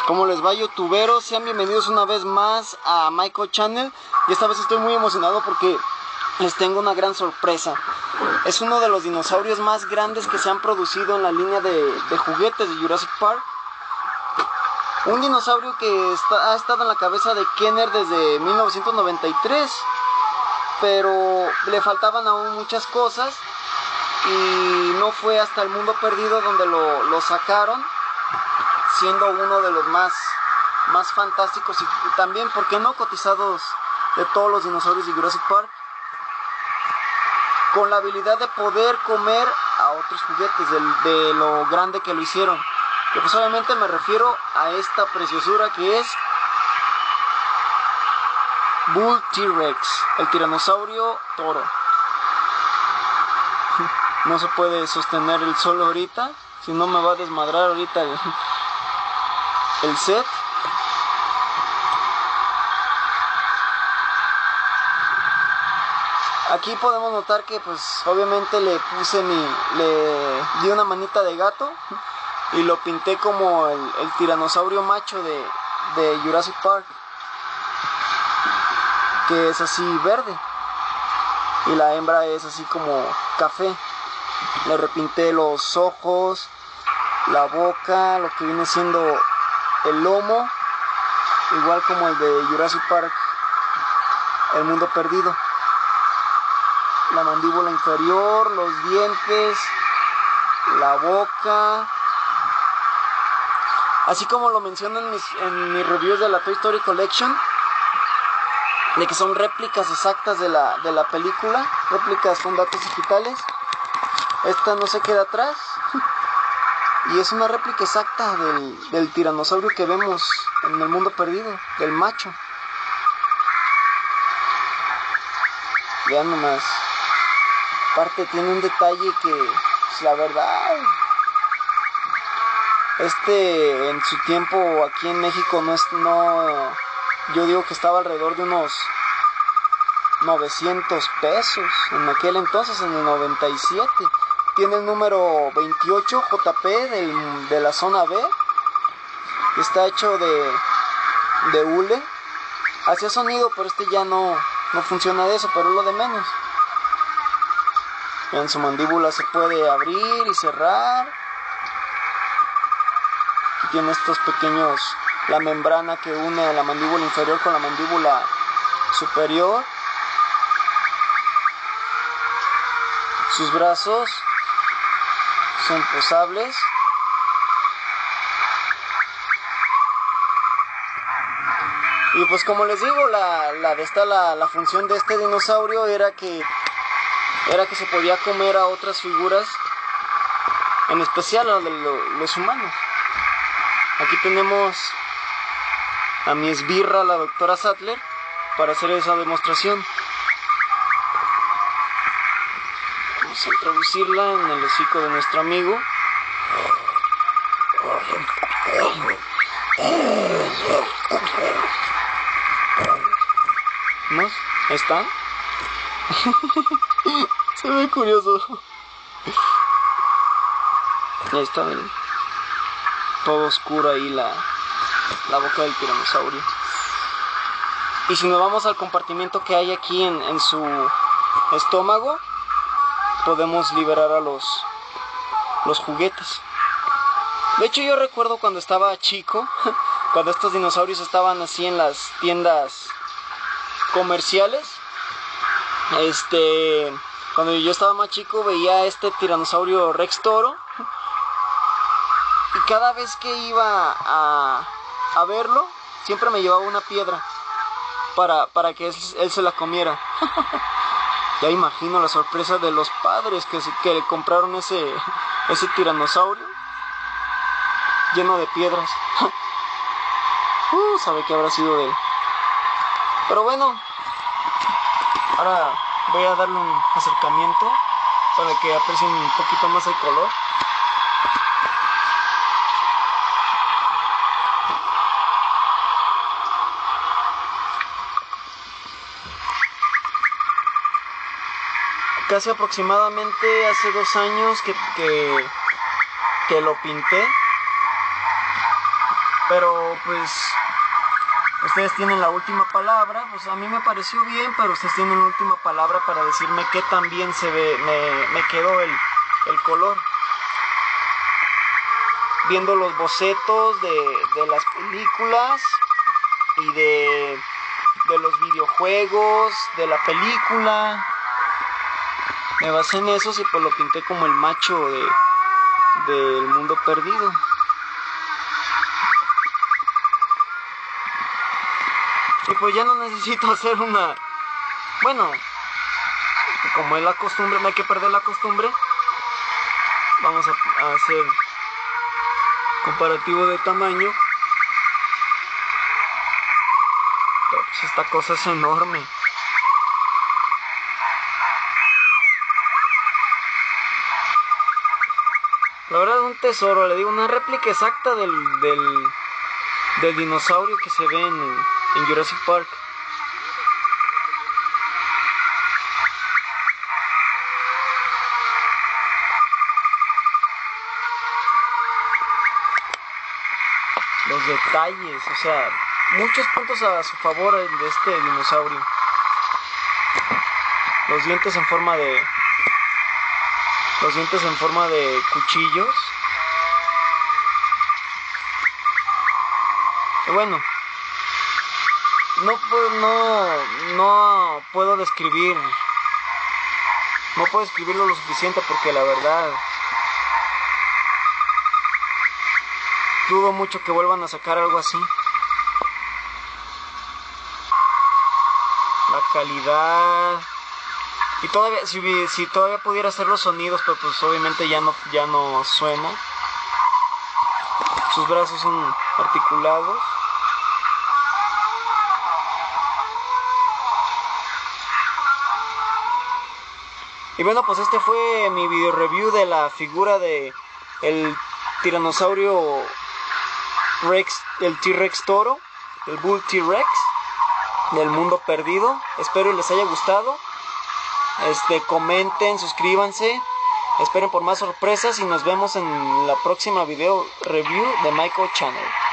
¿Cómo les va, youtuberos? Sean bienvenidos una vez más a Michael Channel. Y esta vez estoy muy emocionado porque les tengo una gran sorpresa. Es uno de los dinosaurios más grandes que se han producido en la línea de juguetes de Jurassic Park. Un dinosaurio que ha estado en la cabeza de Kenner desde 1993. Pero le faltaban aún muchas cosas. Y no fue hasta El Mundo Perdido donde lo sacaron, siendo uno de los más fantásticos y también, ¿por qué no?, cotizados de todos los dinosaurios de Jurassic Park, con la habilidad de poder comer a otros juguetes de lo grande que lo hicieron. Y pues obviamente me refiero a esta preciosura que es Bull T-Rex, el tiranosaurio toro. No se puede sostener el solo ahorita, si no me va a desmadrar ahorita el set. Aquí podemos notar que pues obviamente le di una manita de gato y lo pinté como el tiranosaurio macho de Jurassic Park, que es así verde, y la hembra es así como café. Le repinté los ojos, la boca, lo que viene siendo el lomo, igual como el de Jurassic Park, El Mundo Perdido. La mandíbula inferior, los dientes, la boca. Así como lo mencionan en mis reviews de la Toy Story Collection, de que son réplicas exactas de la película, réplicas con datos digitales. Esta no se queda atrás y es una réplica exacta del tiranosaurio que vemos en El Mundo Perdido, del macho. Vean nomás. Aparte tiene un detalle que, pues, la verdad, en su tiempo aquí en México yo digo que estaba alrededor de unos 900 pesos en aquel entonces, en el 97. Tiene el número 28 JP de la zona B. Está hecho de hule. Hacía sonido, pero ya no funciona de eso, pero es lo de menos. En su mandíbula se puede abrir y cerrar. Aquí tiene estos pequeños, la membrana que une la mandíbula inferior con la mandíbula superior. Sus brazos son posables. Y pues como les digo, la función de este dinosaurio era que se podía comer a otras figuras, en especial a los humanos. Aquí tenemos a mi esbirra, la doctora Sattler, para hacer esa demostración. Vamos a introducirla en el hocico de nuestro amigo. ¿No? Ahí está. Se ve curioso. Ahí está, miren. Todo oscuro ahí la boca del tiranosaurio. Y si nos vamos al compartimento que hay aquí en su estómago, podemos liberar a los juguetes. De hecho, yo recuerdo cuando estaba chico, cuando estos dinosaurios estaban así en las tiendas comerciales. Cuando yo estaba más chico veía este tiranosaurio Rex toro, y cada vez que iba a verlo, siempre me llevaba una piedra para que él se la comiera. Ya imagino la sorpresa de los padres que le compraron ese tiranosaurio lleno de piedras. Sabe qué habrá sido de él. Pero bueno, ahora voy a darle un acercamiento para que aprecien un poquito más el color. Casi aproximadamente hace 2 años que lo pinté. Pero pues ustedes tienen la última palabra. Pues a mí me pareció bien, pero ustedes tienen la última palabra para decirme qué tan bien se ve, me quedó el color. Viendo los bocetos de las películas y de los videojuegos, de la película, me basé en esos y pues lo pinté como el macho del mundo perdido. Y pues ya no necesito hacer una... Bueno, como es la costumbre, no hay que perder la costumbre. Vamos a hacer comparativo de tamaño. Pero pues esta cosa es enorme. La verdad es un tesoro, le digo, una réplica exacta del dinosaurio que se ve en Jurassic Park. Los detalles, o sea, muchos puntos a su favor de este dinosaurio. Los dientes en forma de cuchillos. Y bueno, no puedo describirlo lo suficiente porque la verdad dudo mucho que vuelvan a sacar algo así. La calidad. Y todavía, si todavía pudiera hacer los sonidos, pero pues obviamente ya no suena. Sus brazos son articulados. Y bueno, pues este fue mi video review de la figura de el tiranosaurio Rex, el T-Rex toro, el Bull T-Rex del mundo perdido. Espero les haya gustado. Comenten, suscríbanse, esperen por más sorpresas y nos vemos en la próxima video review de Michael Channel.